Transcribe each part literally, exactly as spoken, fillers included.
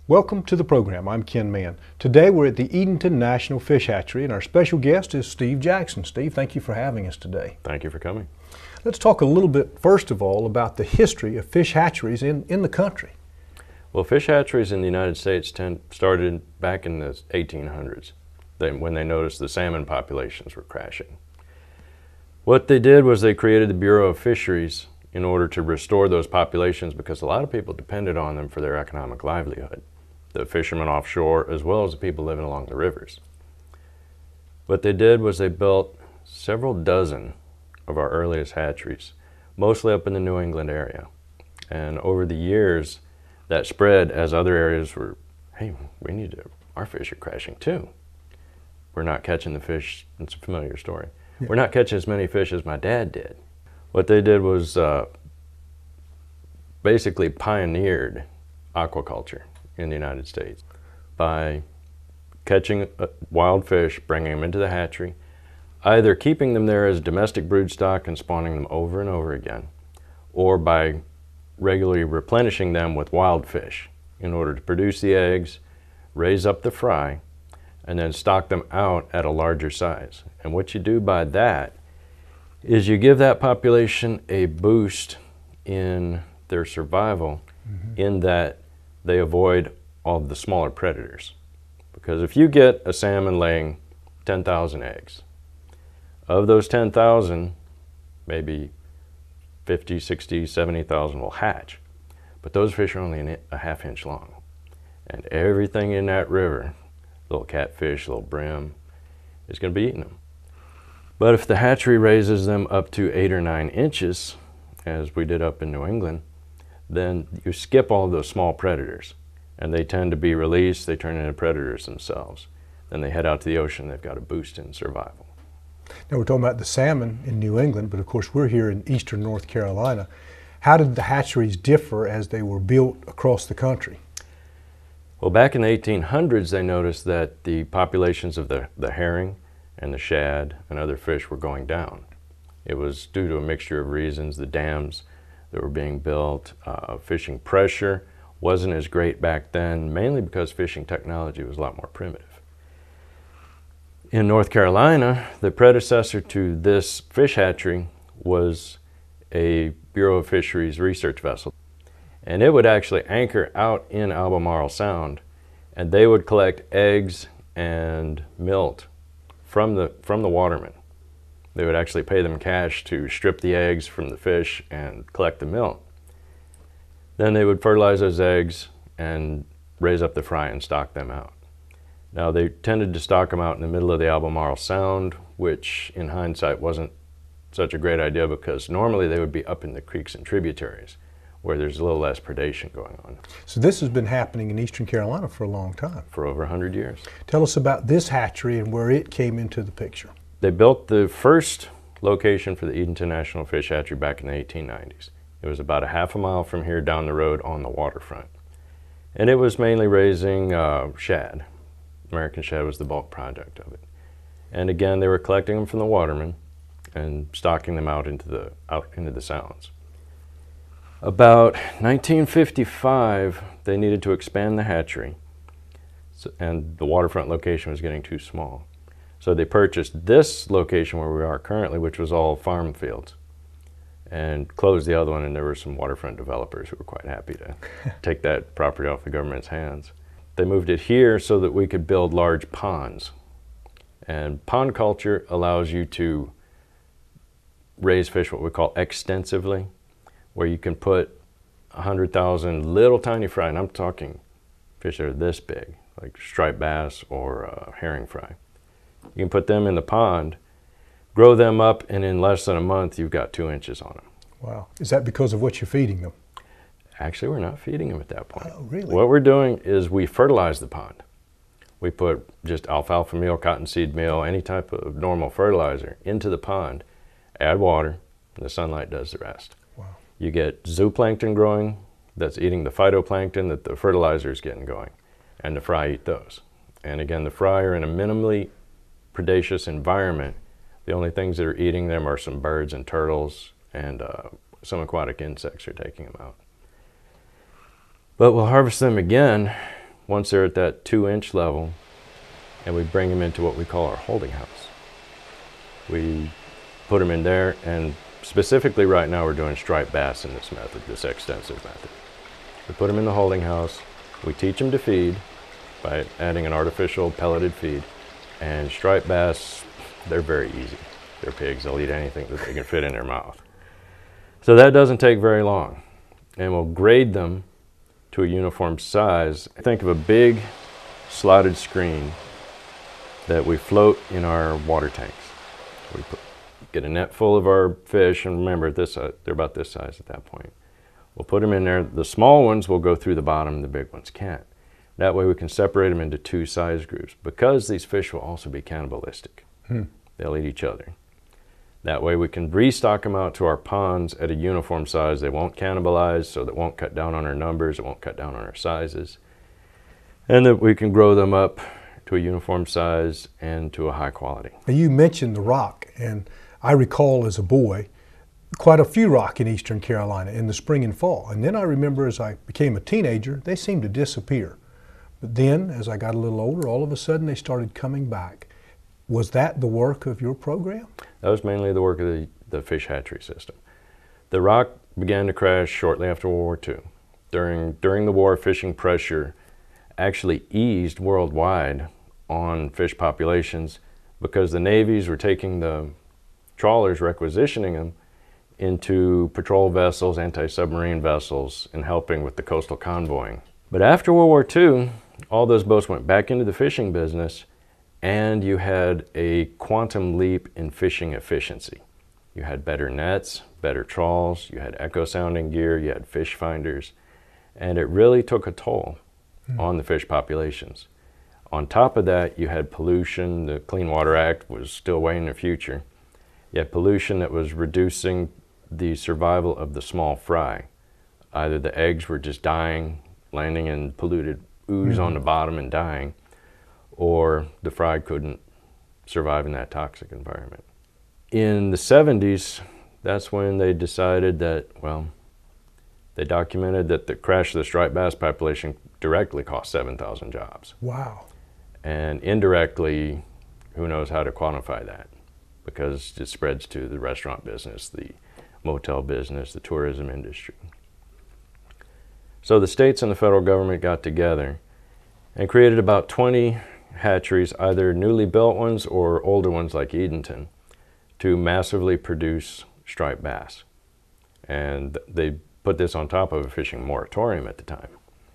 Welcome to the program. I'm Ken Mann. Today we're at the Edenton National Fish Hatchery and our special guest is Steve Jackson. Steve, thank you for having us today. Thank you for coming. Let's talk a little bit, first of all, about the history of fish hatcheries in, in the country. Well, fish hatcheries in the United States tend, started back in the eighteen hundreds, they, when they noticed the salmon populations were crashing. What they did was they created the Bureau of Fisheries in order to restore those populations because a lot of people depended on them for their economic livelihood. The fishermen offshore as well as the people living along the rivers. What they did was they built several dozen of our earliest hatcheries, mostly up in the New England area. And over the years, that spread as other areas were, hey, we need to, our fish are crashing too. We're not catching the fish, it's a familiar story. Yeah. We're not catching as many fish as my dad did. What they did was uh, basically pioneered aquaculture in the United States by catching wild fish, bringing them into the hatchery, either keeping them there as domestic brood stock and spawning them over and over again, or by regularly replenishing them with wild fish in order to produce the eggs, raise up the fry, and then stock them out at a larger size. And what you do by that is you give that population a boost in their survival, mm-hmm. in that they avoid all of the smaller predators. Because if you get a salmon laying ten thousand eggs, of those ten thousand, maybe fifty, sixty, seventy thousand will hatch. But those fish are only an, a half inch long. And everything in that river, little catfish, little brim, is going to be eating them. But if the hatchery raises them up to eight or nine inches, as we did up in New England, then you skip all those small predators and they tend to be released, they turn into predators themselves. Then they head out to the ocean, they've got a boost in survival. Now we're talking about the salmon in New England, but of course we're here in eastern North Carolina. How did the hatcheries differ as they were built across the country? Well, back in the eighteen hundreds, they noticed that the populations of the, the herring and the shad and other fish were going down. It was due to a mixture of reasons. The dams that were being built, uh, fishing pressure wasn't as great back then, mainly because fishing technology was a lot more primitive. In North Carolina, the predecessor to this fish hatchery was a Bureau of Fisheries research vessel. And it would actually anchor out in Albemarle Sound, and they would collect eggs and milt from the, from the watermen. They would actually pay them cash to strip the eggs from the fish and collect the milt. Then they would fertilize those eggs and raise up the fry and stock them out. Now they tended to stock them out in the middle of the Albemarle Sound, which in hindsight wasn't such a great idea because normally they would be up in the creeks and tributaries where there's a little less predation going on. So this has been happening in eastern Carolina for a long time. For over a hundred years. Tell us about this hatchery and where it came into the picture. They built the first location for the Edenton National Fish Hatchery back in the eighteen nineties. It was about a half a mile from here down the road on the waterfront. And it was mainly raising uh, shad. American shad was the bulk product of it. And again, they were collecting them from the watermen and stocking them out into the, out into the sounds. About nineteen fifty-five, they needed to expand the hatchery, so, and the waterfront location was getting too small. So they purchased this location where we are currently, which was all farm fields, and closed the other one, and there were some waterfront developers who were quite happy to take that property off the government's hands. They moved it here so that we could build large ponds. And pond culture allows you to raise fish what we call extensively, where you can put one hundred thousand little tiny fry, and I'm talking fish that are this big, like striped bass or uh, herring fry. You can put them in the pond, grow them up, and in less than a month, you've got two inches on them. Wow. Is that because of what you're feeding them? Actually, we're not feeding them at that point. Oh, really? What we're doing is we fertilize the pond. We put just alfalfa meal, cottonseed meal, any type of normal fertilizer into the pond, add water, and the sunlight does the rest. Wow. You get zooplankton growing that's eating the phytoplankton that the fertilizer is getting going, and the fry eat those. And again, the fry are in a minimally predaceous environment. The only things that are eating them are some birds and turtles, and uh, some aquatic insects are taking them out. But we'll harvest them again once they're at that two inch level, and we bring them into what we call our holding house. We put them in there, and specifically right now we're doing striped bass in this method, this extensive method. We put them in the holding house, we teach them to feed by adding an artificial pelleted feed, and striped bass, they're very easy. They're pigs, they'll eat anything that they can fit in their mouth. So that doesn't take very long, and we'll grade them to a uniform size. Think of a big slotted screen that we float in our water tanks. We put, get a net full of our fish, and remember, this uh, they're about this size at that point. We'll put them in there. The small ones will go through the bottom, the big ones can't. That way we can separate them into two size groups, because these fish will also be cannibalistic. Hmm. They'll eat each other. That way we can restock them out to our ponds at a uniform size. They won't cannibalize, so that won't cut down on our numbers, it won't cut down on our sizes. And that we can grow them up to a uniform size and to a high quality. Now, you mentioned the rock, and I recall as a boy quite a few rock in eastern Carolina in the spring and fall. And then I remember as I became a teenager, they seemed to disappear. But then as I got a little older, all of a sudden they started coming back. Was that the work of your program? That was mainly the work of the, the fish hatchery system. The rock began to crash shortly after World War Two. During, during the war, fishing pressure actually eased worldwide on fish populations, because the navies were taking the trawlers, requisitioning them into patrol vessels, anti-submarine vessels, and helping with the coastal convoying. But after World War Two, all those boats went back into the fishing business, and you had a quantum leap in fishing efficiency. You had better nets, better trawls, you had echo sounding gear, you had fish finders, and it really took a toll mm. on the fish populations. On top of that, you had pollution. The Clean Water Act was still way in the future. You had pollution that was reducing the survival of the small fry. Either the eggs were just dying, landing in polluted ooze mm. on the bottom and dying, or the fry couldn't survive in that toxic environment. In the seventies, that's when they decided that, well, they documented that the crash of the striped bass population directly cost seven thousand jobs. Wow. And indirectly, who knows how to quantify that, because it spreads to the restaurant business, the motel business, the tourism industry. So the states and the federal government got together and created about twenty hatcheries, either newly built ones or older ones like Edenton, to massively produce striped bass. And they put this on top of a fishing moratorium at the time.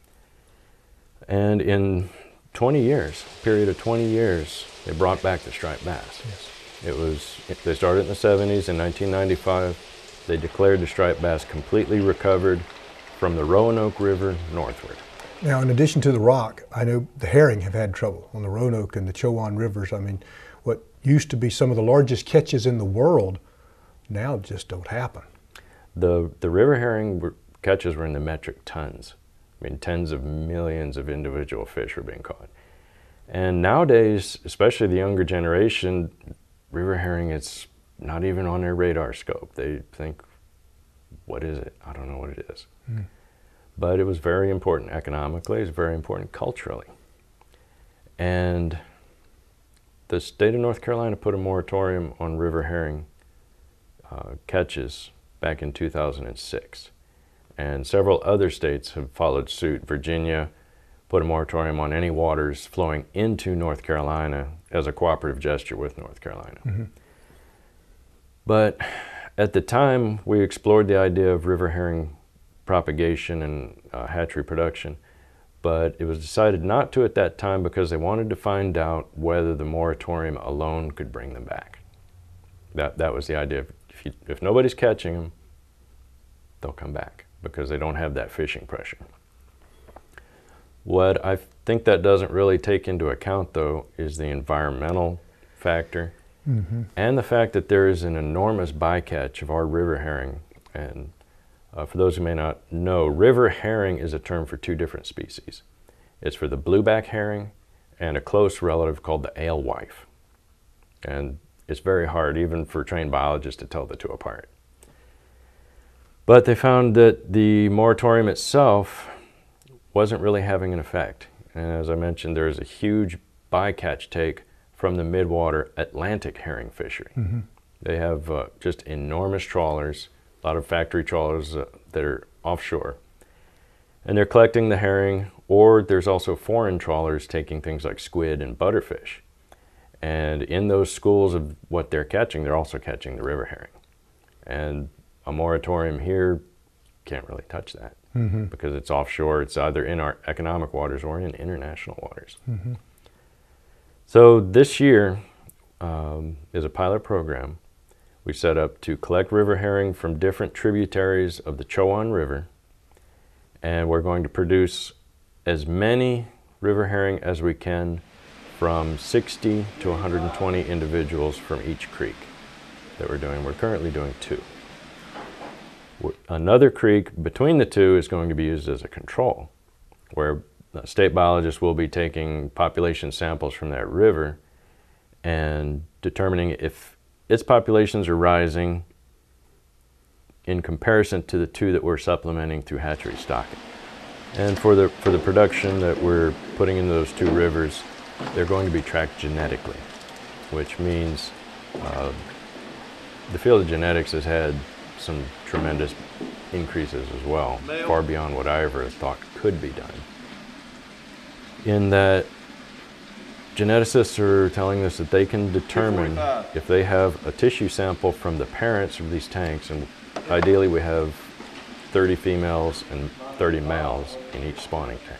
And in twenty years, period of twenty years, they brought back the striped bass. Yes. It was, they started in the seventies. In nineteen ninety-five, they declared the striped bass completely recovered from the Roanoke River northward. Now, in addition to the rock, I know the herring have had trouble on the Roanoke and the Chowan rivers. I mean, what used to be some of the largest catches in the world now just don't happen. The, the river herring were, catches were in the metric tons. I mean, tens of millions of individual fish were being caught. And nowadays, especially the younger generation, river herring is not even on their radar scope. They think, what is it? I don't know what it is. Mm. But it was very important economically, it was very important culturally. And the state of North Carolina put a moratorium on river herring uh, catches back in two thousand six. And several other states have followed suit. Virginia put a moratorium on any waters flowing into North Carolina as a cooperative gesture with North Carolina. Mm-hmm. But at the time, we explored the idea of river herring propagation and uh, hatchery production, but it was decided not to at that time because they wanted to find out whether the moratorium alone could bring them back. That, that was the idea. If, you, if nobody's catching them, they'll come back because they don't have that fishing pressure. What I think that doesn't really take into account, though, is the environmental factor mm-hmm. and the fact that there is an enormous bycatch of our river herring. And uh, for those who may not know, river herring is a term for two different species. It's for the blueback herring and a close relative called the alewife. And it's very hard, even for trained biologists, to tell the two apart. But they found that the moratorium itself wasn't really having an effect. And as I mentioned, there is a huge bycatch take from the midwater Atlantic herring fishery. Mm-hmm. They have uh, just enormous trawlers, a lot of factory trawlers uh, that are offshore. And they're collecting the herring, or there's also foreign trawlers taking things like squid and butterfish. And in those schools of what they're catching, they're also catching the river herring. And a moratorium here can't really touch that, mm-hmm. because it's offshore. It's either in our economic waters or in international waters. Mm-hmm. So this year um, is a pilot program we set up to collect river herring from different tributaries of the Chowan River. And we're going to produce as many river herring as we can from sixty to one hundred twenty individuals from each creek that we're doing. We're currently doing two. Another creek between the two is going to be used as a control, where state biologists will be taking population samples from that river and determining if its populations are rising in comparison to the two that we're supplementing through hatchery stocking. And for the, for the production that we're putting into those two rivers, they're going to be tracked genetically, which means uh, the field of genetics has had some tremendous increases as well, far beyond what I ever thought could be done. In that, geneticists are telling us that they can determine if they have a tissue sample from the parents of these tanks, and ideally we have thirty females and thirty males in each spawning tank.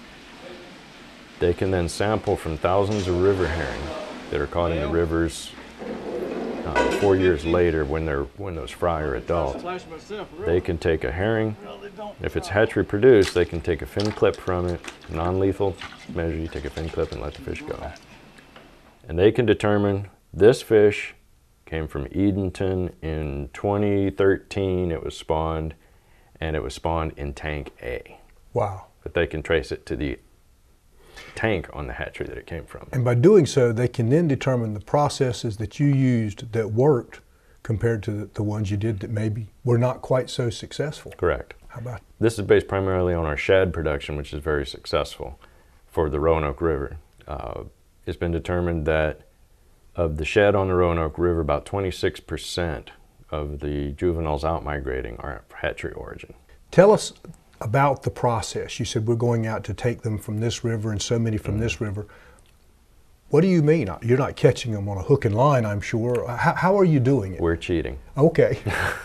They can then sample from thousands of river herring that are caught in the rivers uh, four years later when they're when those fry are adult. They can take a herring. If it's hatchery produced, they can take a fin clip from it, non-lethal measure. You take a fin clip and let the fish go. And they can determine this fish came from Edenton in twenty thirteen. It was spawned, and it was spawned in tank A. Wow. But they can trace it to the tank on the hatchery that it came from. And by doing so, they can then determine the processes that you used that worked compared to the, the ones you did that maybe were not quite so successful. Correct. How about? This is based primarily on our shad production, which is very successful for the Roanoke River. Uh, it's been determined that of the shad on the Roanoke River, about twenty-six percent of the juveniles out migrating are hatchery origin. Tell us about the process. You said we're going out to take them from this river and so many from mm-hmm. this river. What do you mean? You're not catching them on a hook and line, I'm sure. How, how are you doing it? We're cheating. Okay.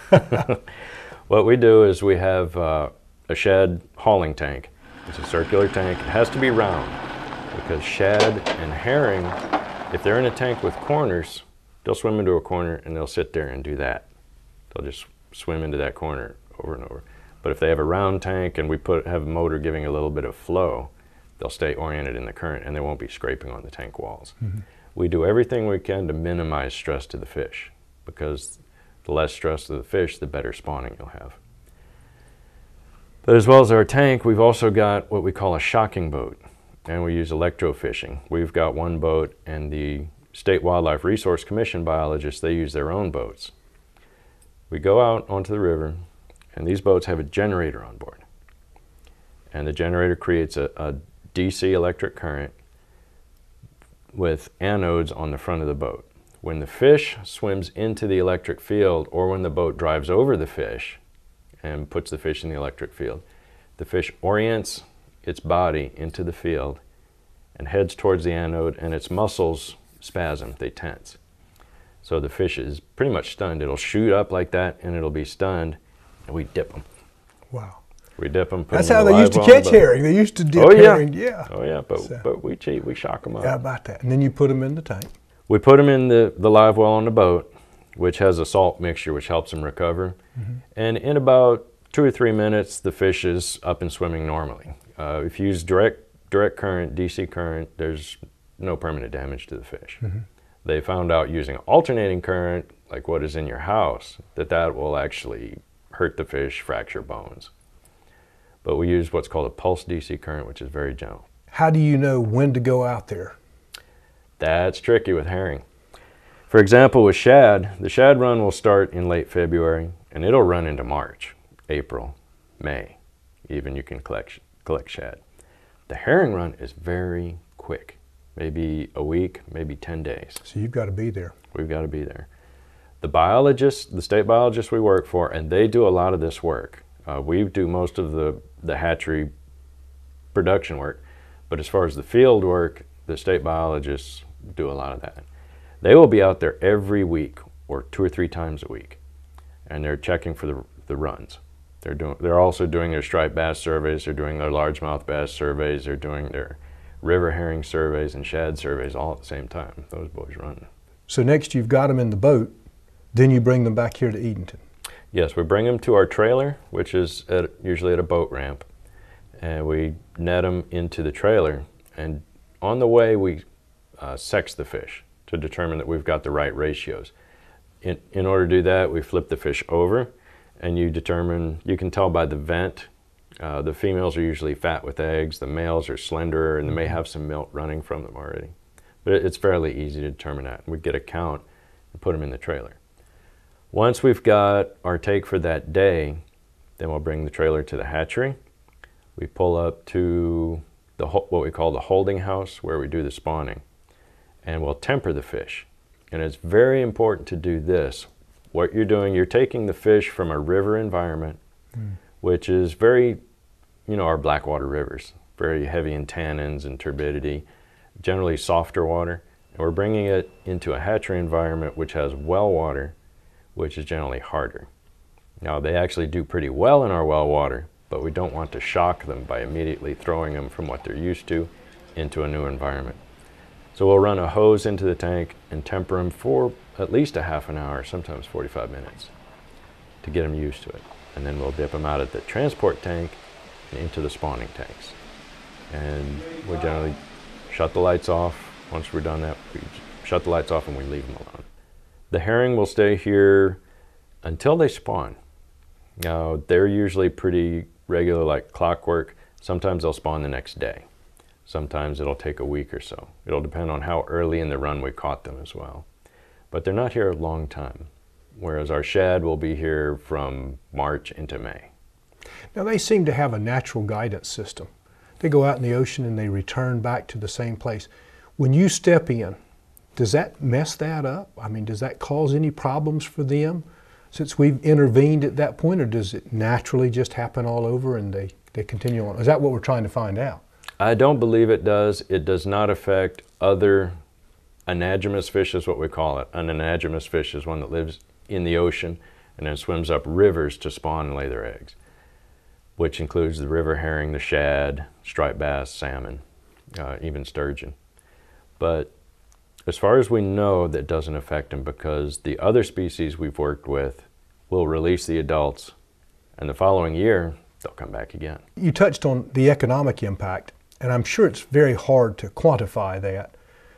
What we do is we have uh, a shad hauling tank. It's a circular tank. It has to be round because shad and herring, if they're in a tank with corners, they'll swim into a corner and they'll sit there and do that. They'll just swim into that corner over and over. But if they have a round tank and we put have a motor giving a little bit of flow, they'll stay oriented in the current and they won't be scraping on the tank walls. Mm-hmm. We do everything we can to minimize stress to the fish, because the less stress to the fish, the better spawning you'll have. But as well as our tank, we've also got what we call a shocking boat, and we use electrofishing. We've got one boat, and the State Wildlife Resource Commission biologists, they use their own boats. We go out onto the river, and these boats have a generator on board. And the generator creates a, a D C electric current with anodes on the front of the boat. When the fish swims into the electric field, or when the boat drives over the fish and puts the fish in the electric field, the fish orients its body into the field and heads towards the anode, and its muscles spasm, they tense. So the fish is pretty much stunned. It'll shoot up like that and it'll be stunned, and we dip them. Wow. We dip them. That's how they used to catch herring. They used to dip oh, yeah. herring. Yeah. Oh yeah, but so, but we cheat. We shock them up. How about that? And then you put them in the tank. We put them in the, the live well on the boat, which has a salt mixture which helps them recover. Mm-hmm. And in about two or three minutes, the fish is up and swimming normally. Uh, if you use direct direct current, D C current, there's no permanent damage to the fish. Mm-hmm. They found out using alternating current, like what is in your house, that that will actually hurt the fish, fracture bones. But we use what's called a pulse D C current, which is very gentle. How do you know when to go out there? That's tricky with herring. For example, with shad, the shad run will start in late February, and it'll run into March, April, May. Even you can collect, collect shad. The herring run is very quick, maybe a week, maybe ten days. So you've got to be there. We've got to be there. The biologists, the state biologists we work for, and they do a lot of this work. Uh, we do most of the, the hatchery production work, but as far as the field work, the state biologists do a lot of that. They will be out there every week or two or three times a week, and they're checking for the, the runs. They're, doing, they're also doing their striped bass surveys, they're doing their largemouth bass surveys, they're doing their river herring surveys and shad surveys all at the same time. Those boys run. So next you've got them in the boat, then you bring them back here to Edenton. Yes, we bring them to our trailer, which is at, usually at a boat ramp, and we net them into the trailer, and on the way we uh, sex the fish to determine that we've got the right ratios. In, in order to do that, we flip the fish over, and you determine, you can tell by the vent, uh, the females are usually fat with eggs, the males are slenderer, and they may have some milk running from them already. But it, it's fairly easy to determine that. We get a count and put them in the trailer. Once we've got our take for that day, then we'll bring the trailer to the hatchery. We pull up to the, what we call the holding house, where we do the spawning, and we'll temper the fish. And it's very important to do this. What you're doing, you're taking the fish from a river environment, mm. which is very, you know, our blackwater rivers, very heavy in tannins and turbidity, generally softer water, and we're bringing it into a hatchery environment which has well water, which is generally harder. Now, they actually do pretty well in our well water, but we don't want to shock them by immediately throwing them from what they're used to into a new environment. So we'll run a hose into the tank and temper them for at least a half an hour, sometimes forty-five minutes, to get them used to it. And then we'll dip them out of the transport tank and into the spawning tanks. And we generally shut the lights off. Once we're done that, we shut the lights off and we leave them alone. The herring will stay here until they spawn. Now, they're usually pretty regular, like clockwork. Sometimes they'll spawn the next day. Sometimes it'll take a week or so. It'll depend on how early in the run we caught them as well. But they're not here a long time, whereas our shad will be here from March into May. Now, they seem to have a natural guidance system. They go out in the ocean and they return back to the same place. When you step in, does that mess that up? I mean, does that cause any problems for them since we've intervened at that point, or does it naturally just happen all over and they, they continue on? Is that what we're trying to find out? I don't believe it does. It does not affect other anadromous fish, is what we call it. An anadromous fish is one that lives in the ocean and then swims up rivers to spawn and lay their eggs, which includes the river herring, the shad, striped bass, salmon, uh, even sturgeon. But as far as we know, that doesn't affect them, because the other species we've worked with will release the adults, and the following year, they'll come back again. You touched on the economic impact, and I'm sure it's very hard to quantify that.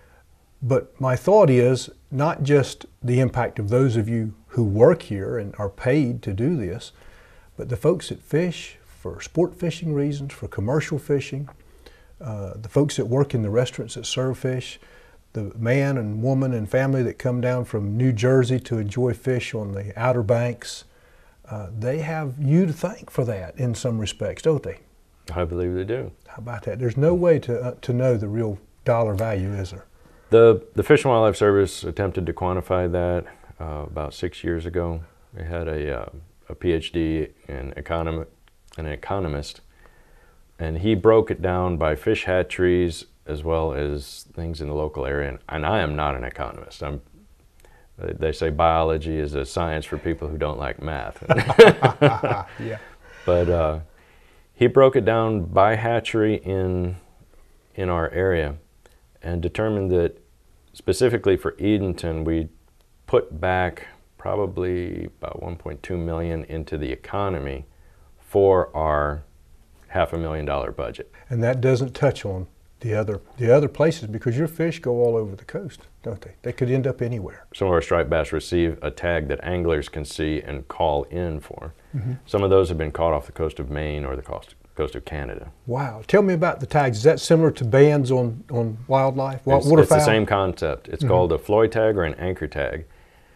But my thought is not just the impact of those of you who work here and are paid to do this, but the folks that fish for sport fishing reasons, for commercial fishing, uh, the folks that work in the restaurants that serve fish, the man and woman and family that come down from New Jersey to enjoy fish on the Outer Banks. Uh, they have you to thank for that in some respects, don't they? I believe they do. How about that? There's no way to, uh, to know the real dollar value, is there? The, the Fish and Wildlife Service attempted to quantify that uh, about six years ago. They had a, uh, a PhD in econom an economist, and he broke it down by fish hatcheries as well as things in the local area. And, and I am not an economist. I'm, they say biology is a science for people who don't like math. Yeah. But uh, he broke it down by hatchery in, in our area and determined that specifically for Edenton, we put back probably about one point two million dollars into the economy for our half a million dollar budget. And that doesn't touch on the other the other places, because your fish go all over the coast, don't they? They could end up anywhere. Some of our striped bass receive a tag that anglers can see and call in for. Mm-hmm. Some of those have been caught off the coast of Maine or the coast, coast of Canada. Wow. Tell me about the tags. Is that similar to bands on, on wildlife, it's, waterfowl? It's the same concept. It's mm-hmm. called a floy tag or an anchor tag.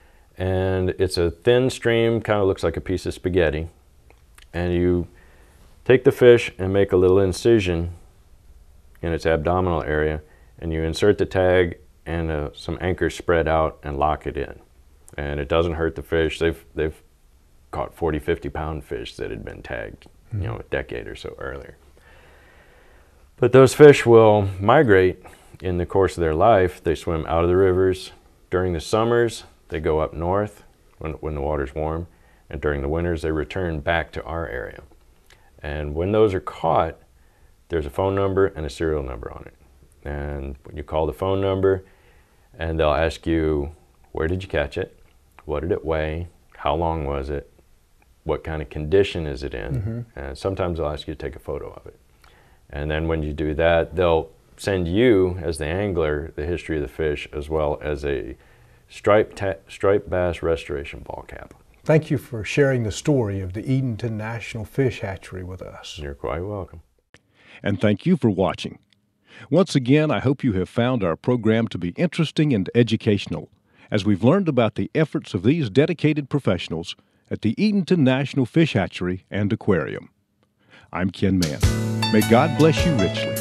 And it's a thin stream, kind of looks like a piece of spaghetti. And you take the fish and make a little incision in its abdominal area, and you insert the tag and uh, some anchors spread out and lock it in. And it doesn't hurt the fish. They've, they've caught forty, fifty pound fish that had been tagged, mm-hmm. you know, a decade or so earlier. But those fish will migrate in the course of their life. They swim out of the rivers. During the summers, they go up north when, when the water's warm, and during the winters, they return back to our area. And when those are caught, there's a phone number and a serial number on it. And when you call the phone number, and they'll ask you, where did you catch it? What did it weigh? How long was it? What kind of condition is it in? Mm-hmm. And sometimes they'll ask you to take a photo of it. And then when you do that, they'll send you, as the angler, the history of the fish, as well as a striped, striped bass restoration ball cap. Thank you for sharing the story of the Edenton National Fish Hatchery with us. You're quite welcome. And thank you for watching. Once again, I hope you have found our program to be interesting and educational, as we've learned about the efforts of these dedicated professionals at the Edenton National Fish Hatchery and Aquarium. I'm Ken Mann. May God bless you richly.